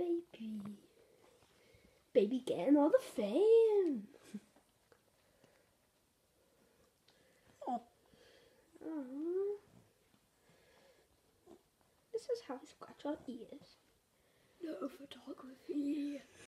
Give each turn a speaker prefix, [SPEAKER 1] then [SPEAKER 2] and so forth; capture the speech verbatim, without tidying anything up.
[SPEAKER 1] baby. Baby getting all the fame.
[SPEAKER 2] Oh.
[SPEAKER 1] Aww. This is how I scratch our ears.
[SPEAKER 2] No photography.